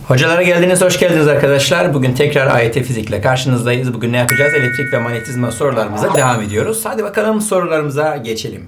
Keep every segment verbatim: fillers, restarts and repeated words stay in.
Hocalara geldiniz, hoş geldiniz arkadaşlar. Bugün tekrar A Y T Fizik'le karşınızdayız. Bugün ne yapacağız? Elektrik ve manyetizma sorularımıza devam ediyoruz. Hadi bakalım sorularımıza geçelim.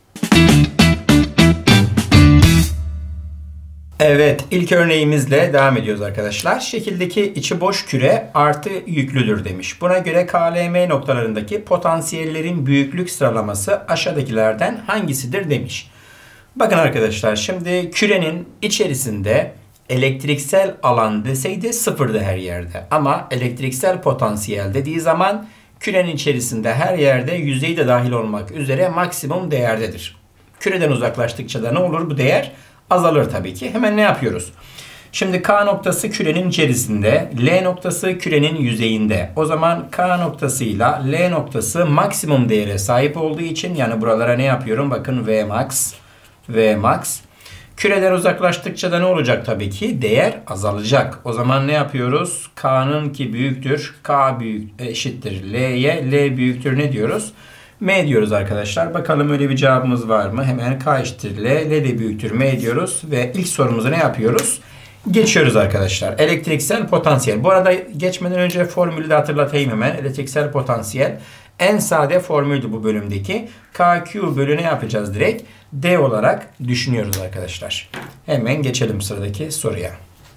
Evet, ilk örneğimizle devam ediyoruz arkadaşlar. Şekildeki içi boş küre artı yüklüdür demiş. Buna göre K L M noktalarındaki potansiyellerin büyüklük sıralaması aşağıdakilerden hangisidir demiş. Bakın arkadaşlar, şimdi kürenin içerisinde elektriksel alan deseydi sıfırdı her yerde. Ama elektriksel potansiyel dediği zaman kürenin içerisinde her yerde yüzey de dahil olmak üzere maksimum değerdedir. Küreden uzaklaştıkça da ne olur? Bu değer azalır tabii ki. Hemen ne yapıyoruz? Şimdi K noktası kürenin içerisinde, L noktası kürenin yüzeyinde. O zaman K noktasıyla L noktası maksimum değere sahip olduğu için, yani buralara ne yapıyorum? Bakın V max, V max. Küreden uzaklaştıkça da ne olacak tabii ki? Değer azalacak. O zaman ne yapıyoruz? K'nın ki büyüktür. K büyük eşittir L'ye. L büyüktür ne diyoruz? M diyoruz arkadaşlar. Bakalım öyle bir cevabımız var mı? Hemen K eşittir L. L de büyüktür M diyoruz. Ve ilk sorumuzu ne yapıyoruz? Geçiyoruz arkadaşlar. Elektriksel potansiyel. Bu arada geçmeden önce formülü de hatırlatayım hemen. Elektriksel potansiyel en sade formüldü bu bölümdeki. K Q bölü ne yapacağız direkt? D olarak düşünüyoruz arkadaşlar. Hemen geçelim sıradaki soruya.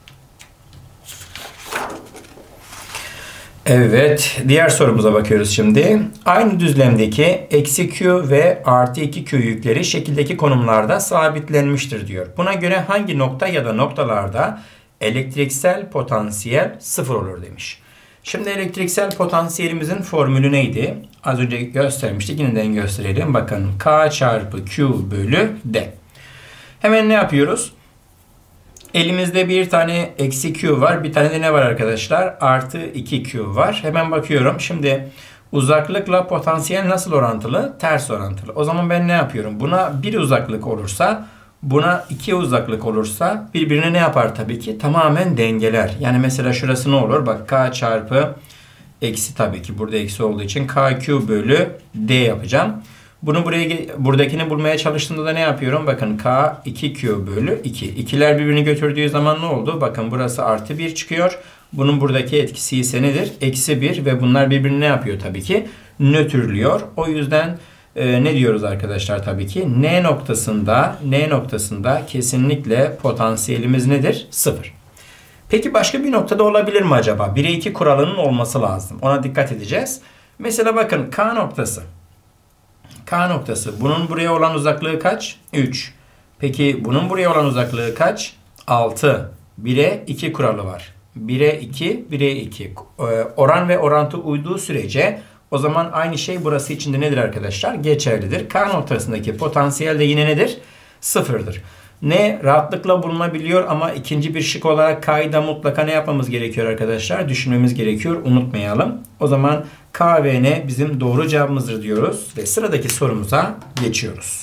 Evet, diğer sorumuza bakıyoruz şimdi. Aynı düzlemdeki eksi Q ve artı iki Q yükleri şekildeki konumlarda sabitlenmiştir diyor. Buna göre hangi nokta ya da noktalarda elektriksel potansiyel sıfır olur demiş. Şimdi elektriksel potansiyelimizin formülü neydi? Az önce göstermiştik. Yeniden gösterelim. Bakın K çarpı Q bölü D. Hemen ne yapıyoruz? Elimizde bir tane eksi Q var. Bir tane de ne var arkadaşlar? Artı iki Q var. Hemen bakıyorum. Şimdi uzaklıkla potansiyel nasıl orantılı? Ters orantılı. O zaman ben ne yapıyorum? Buna bir uzaklık olursa, buna iki uzaklık olursa birbirine ne yapar tabii ki? Tamamen dengeler. Yani mesela şurası ne olur? Bak K çarpı eksi, tabii ki burada eksi olduğu için K Q bölü D yapacağım. Bunu buraya, buradakini bulmaya çalıştığımda da ne yapıyorum? Bakın K iki Q bölü iki. İkiler birbirini götürdüğü zaman ne oldu? Bakın burası artı bir çıkıyor. Bunun buradaki etkisi ise nedir? Eksi bir ve bunlar birbirini ne yapıyor tabii ki? Nötrlüyor. O yüzden e, ne diyoruz arkadaşlar tabii ki? N noktasında, N noktasında kesinlikle potansiyelimiz nedir? Sıfır. Peki başka bir noktada olabilir mi acaba? bire iki kuralının olması lazım. Ona dikkat edeceğiz. Mesela bakın K noktası. K noktası. Bunun buraya olan uzaklığı kaç? üç. Peki bunun buraya olan uzaklığı kaç? altı. bire iki kuralı var. bire iki, bire iki. Oran ve orantı uyduğu sürece o zaman aynı şey burası için de nedir arkadaşlar? Geçerlidir. K noktasındaki potansiyel de yine nedir? Sıfırdır. Ne rahatlıkla bulunabiliyor ama ikinci bir şık olarak K'yı da mutlaka ne yapmamız gerekiyor arkadaşlar? Düşünmemiz gerekiyor. Unutmayalım. O zaman K ve N bizim doğru cevabımızdır diyoruz. Ve sıradaki sorumuza geçiyoruz.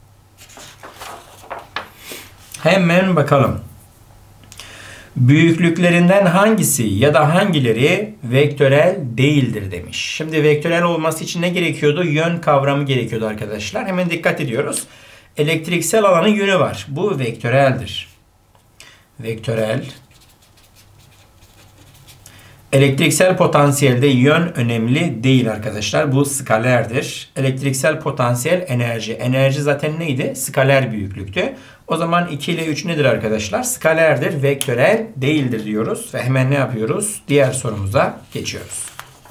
Hemen bakalım. Büyüklüklerinden hangisi ya da hangileri vektörel değildir demiş. Şimdi vektörel olması için ne gerekiyordu? Yön kavramı gerekiyordu arkadaşlar. Hemen dikkat ediyoruz. Elektriksel alanın yönü var. Bu vektöreldir. Vektörel. Elektriksel potansiyelde yön önemli değil arkadaşlar. Bu skalerdir. Elektriksel potansiyel enerji. Enerji zaten neydi? Skaler büyüklüktü. O zaman iki ile üç nedir arkadaşlar? Skalerdir. Vektörel değildir diyoruz. Ve hemen ne yapıyoruz? Diğer sorumuza geçiyoruz.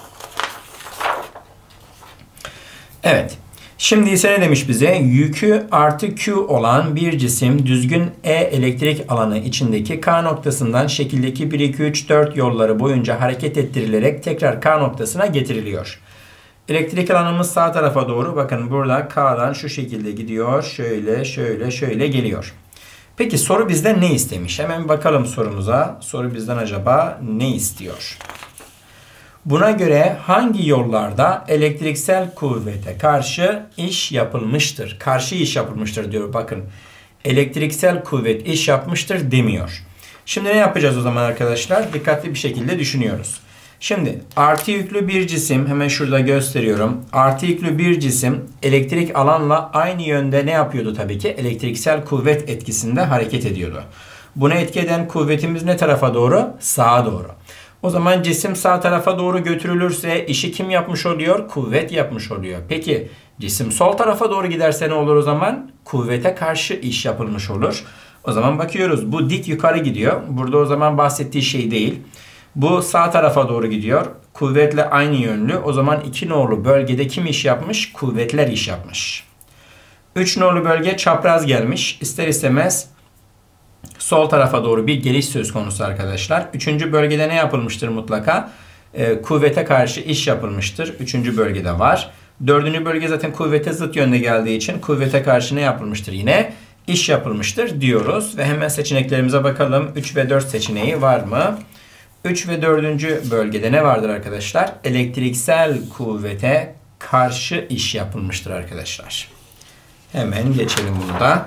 Evet. Şimdi ise ne demiş bize? Yükü artı Q olan bir cisim düzgün E elektrik alanı içindeki K noktasından şekildeki bir, iki, üç, dört yolları boyunca hareket ettirilerek tekrar K noktasına getiriliyor. Elektrik alanımız sağ tarafa doğru. Bakın burada K'dan şu şekilde gidiyor. Şöyle, şöyle, şöyle geliyor. Peki soru bizden ne istemiş? Hemen bakalım sorumuza. Soru bizden acaba ne istiyor? Buna göre hangi yollarda elektriksel kuvvete karşı iş yapılmıştır? Karşı iş yapılmıştır diyor. Bakın elektriksel kuvvet iş yapmıştır demiyor. Şimdi ne yapacağız o zaman arkadaşlar? Dikkatli bir şekilde düşünüyoruz. Şimdi artı yüklü bir cisim, hemen şurada gösteriyorum. Artı yüklü bir cisim elektrik alanla aynı yönde ne yapıyordu tabii ki? Elektriksel kuvvet etkisinde hareket ediyordu. Buna etki eden kuvvetimiz ne tarafa doğru? Sağa doğru. O zaman cisim sağ tarafa doğru götürülürse işi kim yapmış oluyor? Kuvvet yapmış oluyor. Peki cisim sol tarafa doğru giderse ne olur o zaman? Kuvvete karşı iş yapılmış olur. O zaman bakıyoruz. Bu dik yukarı gidiyor. Burada o zaman bahsettiği şey değil. Bu sağ tarafa doğru gidiyor. Kuvvetle aynı yönlü. O zaman iki nolu bölgede kim iş yapmış? Kuvvetler iş yapmış. üç nolu bölge çapraz gelmiş. İster istemez sol tarafa doğru bir geliş söz konusu arkadaşlar. üçüncü bölgede ne yapılmıştır mutlaka? Ee, kuvvete karşı iş yapılmıştır. üçüncü bölgede var. dördüncü bölge zaten kuvvete zıt yönde geldiği için kuvvete karşı ne yapılmıştır yine? İş yapılmıştır diyoruz. Ve hemen seçeneklerimize bakalım. üç ve dört seçeneği var mı? üç ve dördüncü bölgede ne vardır arkadaşlar? Elektriksel kuvvete karşı iş yapılmıştır arkadaşlar. Hemen geçelim bunu da.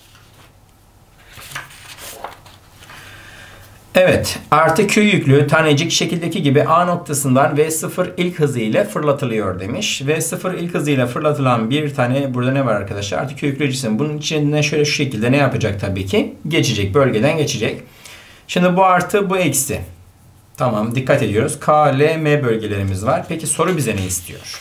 Evet, artı Q yüklü tanecik şekildeki gibi A noktasından V sıfır ilk hızı ile fırlatılıyor demiş. V sıfır ilk hızı ile fırlatılan bir tane burada ne var arkadaşlar? Artı Q yüklü cisim. Bunun içine şöyle şu şekilde ne yapacak tabii ki? Geçecek, bölgeden geçecek. Şimdi bu artı, bu eksi. Tamam, dikkat ediyoruz. K, L, M bölgelerimiz var. Peki soru bize ne istiyor?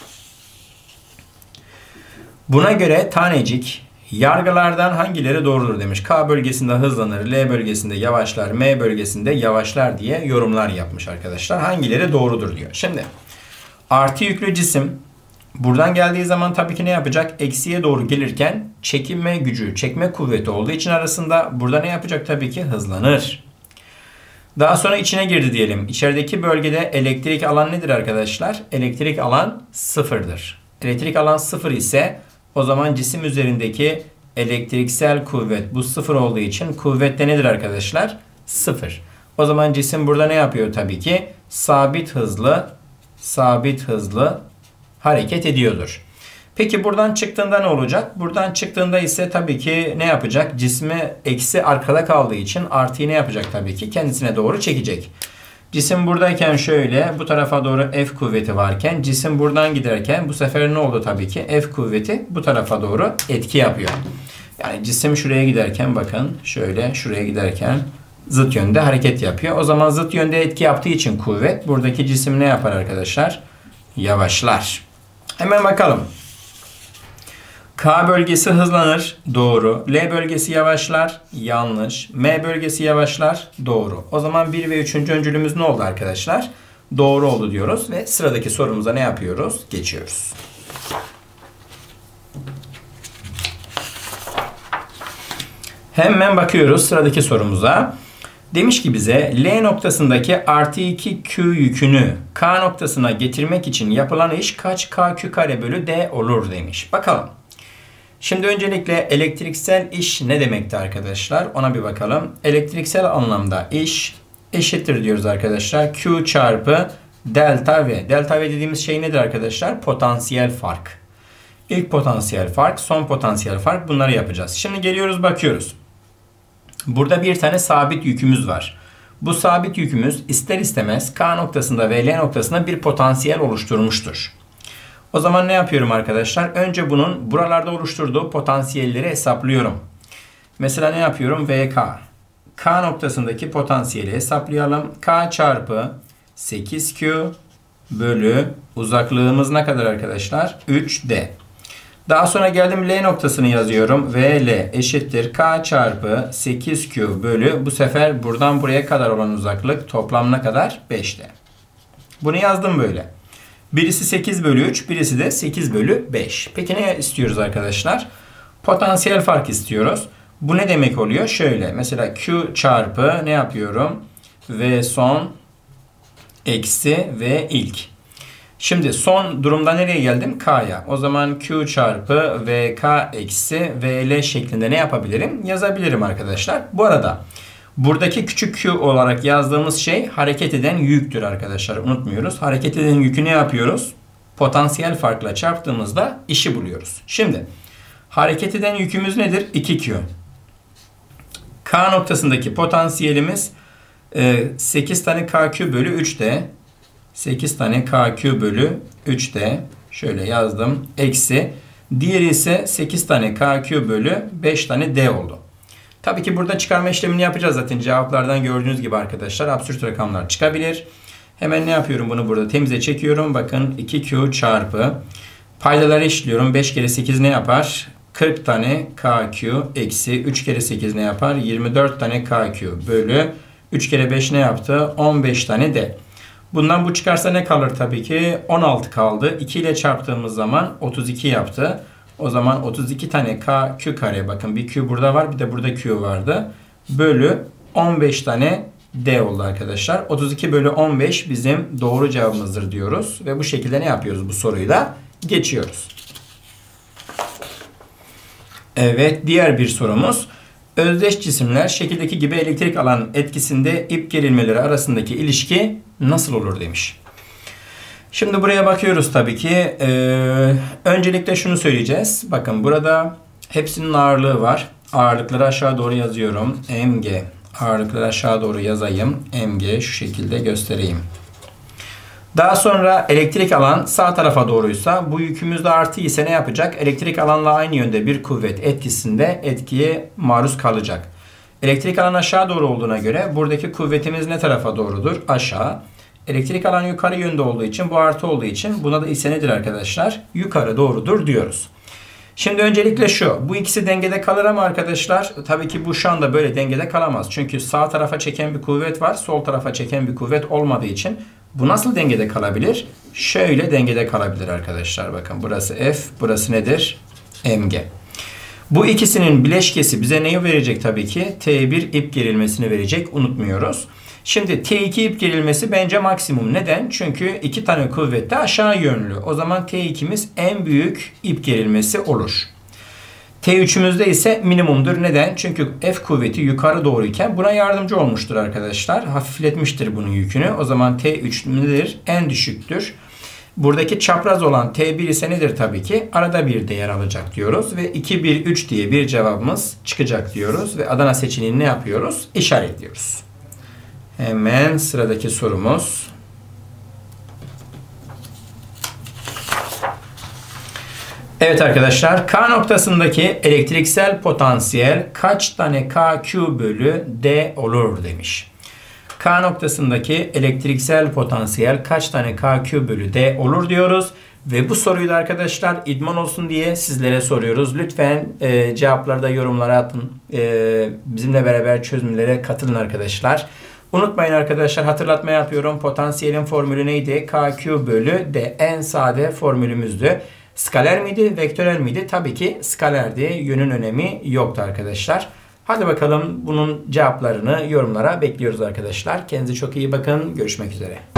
Buna göre tanecik yargılardan hangileri doğrudur demiş. K bölgesinde hızlanır, L bölgesinde yavaşlar, M bölgesinde yavaşlar diye yorumlar yapmış arkadaşlar. Hangileri doğrudur diyor. Şimdi artı yüklü cisim buradan geldiği zaman tabii ki ne yapacak? Eksiye doğru gelirken çekinme gücü, çekme kuvveti olduğu için arasında burada ne yapacak? Tabii ki hızlanır. Daha sonra içine girdi diyelim. İçerideki bölgede elektrik alan nedir arkadaşlar? Elektrik alan sıfırdır. Elektrik alan sıfır ise o zaman cisim üzerindeki elektriksel kuvvet bu sıfır olduğu için kuvvet de nedir arkadaşlar? Sıfır. O zaman cisim burada ne yapıyor tabii ki? Sabit hızlı, sabit hızlı hareket ediyordur. Peki buradan çıktığında ne olacak? Buradan çıktığında ise tabii ki ne yapacak? Cismi eksi arkada kaldığı için artıyı ne yapacak tabii ki? Kendisine doğru çekecek. Cisim buradayken şöyle bu tarafa doğru F kuvveti varken cisim buradan giderken bu sefer ne oldu tabii ki? F kuvveti bu tarafa doğru etki yapıyor. Yani cisim şuraya giderken bakın şöyle şuraya giderken zıt yönde hareket yapıyor. O zaman zıt yönde etki yaptığı için kuvvet buradaki cisim ne yapar arkadaşlar? Yavaşlar. Hemen bakalım. K bölgesi hızlanır. Doğru. L bölgesi yavaşlar. Yanlış. M bölgesi yavaşlar. Doğru. O zaman bir ve üçüncü öncülümüz ne oldu arkadaşlar? Doğru oldu diyoruz ve sıradaki sorumuza ne yapıyoruz? Geçiyoruz. Hemen bakıyoruz sıradaki sorumuza. Demiş ki bize L noktasındaki artı iki Q yükünü K noktasına getirmek için yapılan iş kaç K Q kare bölü D olur demiş. Bakalım. Şimdi öncelikle elektriksel iş ne demekti arkadaşlar? Ona bir bakalım. Elektriksel anlamda iş eşittir diyoruz arkadaşlar. Q çarpı delta V. Delta V dediğimiz şey nedir arkadaşlar? Potansiyel fark. İlk potansiyel fark, son potansiyel fark, bunları yapacağız. Şimdi geliyoruz bakıyoruz. Burada bir tane sabit yükümüz var. Bu sabit yükümüz ister istemez K noktasında ve L noktasında bir potansiyel oluşturmuştur. O zaman ne yapıyorum arkadaşlar? Önce bunun buralarda oluşturduğu potansiyelleri hesaplıyorum. Mesela ne yapıyorum? V K. K noktasındaki potansiyeli hesaplayalım. K çarpı sekiz Q bölü uzaklığımız ne kadar arkadaşlar? üç D. Daha sonra geldim L noktasını yazıyorum. V L eşittir K çarpı sekiz Q bölü bu sefer buradan buraya kadar olan uzaklık toplam ne kadar? beş D. Bunu yazdım böyle. Birisi sekiz bölü üç, birisi de sekiz bölü beş. Peki ne istiyoruz arkadaşlar? Potansiyel fark istiyoruz. Bu ne demek oluyor? Şöyle mesela Q çarpı ne yapıyorum? V son eksi V ilk. Şimdi son durumda nereye geldim? K'ya. O zaman Q çarpı V K eksi V L şeklinde ne yapabilirim? Yazabilirim arkadaşlar. Bu arada buradaki küçük Q olarak yazdığımız şey hareket eden yüktür arkadaşlar. Unutmuyoruz. Hareket eden yükü ne yapıyoruz? Potansiyel farkla çarptığımızda işi buluyoruz. Şimdi hareket eden yükümüz nedir? iki Q. K noktasındaki potansiyelimiz sekiz tane K Q bölü üç D. sekiz tane K Q bölü üç D. Şöyle yazdım. Eksi. Diğeri ise sekiz tane K Q bölü beş tane D oldu. Tabii ki burada çıkarma işlemini yapacağız zaten. Cevaplardan gördüğünüz gibi arkadaşlar absürt rakamlar çıkabilir. Hemen ne yapıyorum? Bunu burada temize çekiyorum. Bakın iki Q çarpı paydaları işliyorum. beş kere sekiz ne yapar? kırk tane K Q eksi üç kere sekiz ne yapar? yirmi dört tane K Q bölü üç kere beş ne yaptı? on beş tane D. Bundan bu çıkarsa ne kalır tabii ki? on altı kaldı. iki ile çarptığımız zaman otuz iki yaptı. O zaman otuz iki tane K Q kare. Bakın bir Q burada var, bir de burada Q vardı. Bölü on beş tane D oldu arkadaşlar. otuz iki bölü on beş bizim doğru cevabımızdır diyoruz. Ve bu şekilde ne yapıyoruz bu soruyla? Geçiyoruz. Evet, diğer bir sorumuz. Özdeş cisimler şekildeki gibi elektrik alan etkisinde ip gerilmeleri arasındaki ilişki nasıl olur demiş. Şimdi buraya bakıyoruz tabii ki. Ee, öncelikle şunu söyleyeceğiz. Bakın burada hepsinin ağırlığı var. Ağırlıkları aşağı doğru yazıyorum. M G. Ağırlıkları aşağı doğru yazayım. M G şu şekilde göstereyim. Daha sonra elektrik alan sağ tarafa doğruysa bu yükümüz de artı ise ne yapacak? Elektrik alanla aynı yönde bir kuvvet etkisinde etkiye maruz kalacak. Elektrik alan aşağı doğru olduğuna göre buradaki kuvvetimiz ne tarafa doğrudur? Aşağı. Elektrik alan yukarı yönde olduğu için bu artı olduğu için buna da ise nedir arkadaşlar? Yukarı doğrudur diyoruz. Şimdi öncelikle şu. Bu ikisi dengede kalır ama arkadaşlar tabii ki bu şu anda böyle dengede kalamaz. Çünkü sağ tarafa çeken bir kuvvet var. Sol tarafa çeken bir kuvvet olmadığı için bu nasıl dengede kalabilir? Şöyle dengede kalabilir arkadaşlar. Bakın burası F, burası nedir? M G. Bu ikisinin bileşkesi bize neyi verecek tabii ki? T bir ip gerilmesini verecek. Unutmuyoruz. Şimdi T iki ip gerilmesi bence maksimum. Neden? Çünkü iki tane kuvvet de aşağı yönlü. O zaman T ikimiz en büyük ip gerilmesi olur. T üçümüzde ise minimumdur. Neden? Çünkü F kuvveti yukarı doğruyken buna yardımcı olmuştur arkadaşlar. Hafifletmiştir bunun yükünü. O zaman T üç nedir? En düşüktür. Buradaki çapraz olan T bir ise nedir tabii ki? Arada bir değer alacak diyoruz. Ve iki, bir, üç diye bir cevabımız çıkacak diyoruz. Ve Adana seçeneğini ne yapıyoruz? İşaretliyoruz. Hemen sıradaki sorumuz. Evet arkadaşlar, K noktasındaki elektriksel potansiyel kaç tane K Q bölü D olur demiş. K noktasındaki elektriksel potansiyel kaç tane K Q bölü D olur diyoruz. Ve bu soruyu da arkadaşlar idman olsun diye sizlere soruyoruz. Lütfen e, cevapları da yorumlara atın. E, bizimle beraber çözümlere katılın arkadaşlar. Unutmayın arkadaşlar, hatırlatma yapıyorum. Potansiyelin formülü neydi? K Q bölü D en sade formülümüzdü. Skaler miydi? Vektörel miydi? Tabii ki skalerdi. Yönün önemi yoktu arkadaşlar. Hadi bakalım bunun cevaplarını yorumlara bekliyoruz arkadaşlar. Kendinize çok iyi bakın. Görüşmek üzere.